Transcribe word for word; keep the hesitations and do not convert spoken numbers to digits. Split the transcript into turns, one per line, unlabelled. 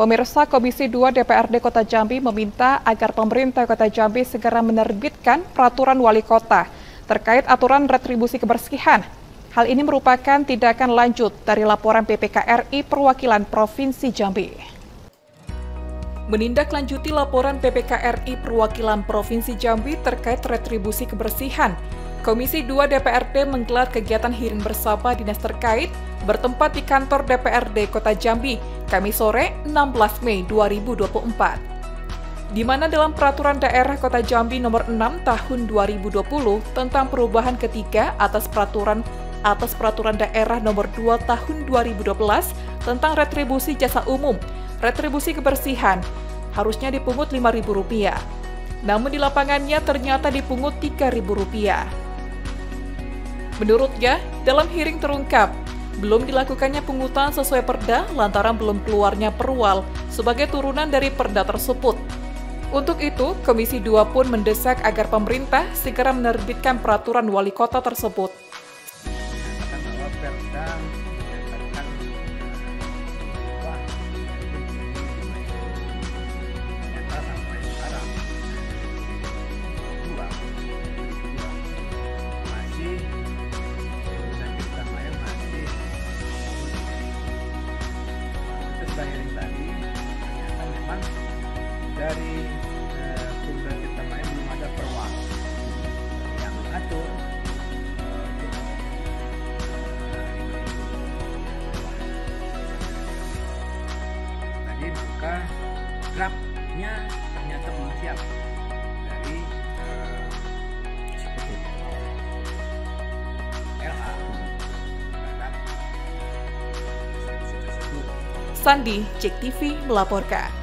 Pemirsa, Komisi dua D P R D Kota Jambi meminta agar pemerintah Kota Jambi segera menerbitkan peraturan wali kota terkait aturan retribusi kebersihan. Hal ini merupakan tindakan lanjut dari laporan P P K R I Perwakilan Provinsi Jambi. Menindaklanjuti laporan P P K R I Perwakilan Provinsi Jambi terkait retribusi kebersihan, Komisi dua D P R D menggelar kegiatan hearing bersama dinas terkait bertempat di kantor D P R D Kota Jambi, Kamis sore enam belas Mei dua ribu dua puluh empat. Di mana dalam Peraturan Daerah Kota Jambi Nomor enam Tahun dua ribu dua puluh tentang perubahan ketiga atas Peraturan atas Peraturan Daerah Nomor dua Tahun dua ribu dua belas tentang retribusi jasa umum, retribusi kebersihan, harusnya dipungut lima ribu rupiah. Namun di lapangannya ternyata dipungut tiga ribu rupiah. Menurutnya, dalam hearing terungkap, belum dilakukannya pungutan sesuai perda lantaran belum keluarnya perwal sebagai turunan dari perda tersebut. Untuk itu, Komisi dua pun mendesak agar pemerintah segera menerbitkan peraturan wali kota tersebut.
Hearing tadi ternyata memang dari eh, Perda Cipta Maya belum ada perwal yang mengatur eh, tadi maka draftnya ternyata belum siap dari eh, L A.
Sandi, Cek T V melaporkan.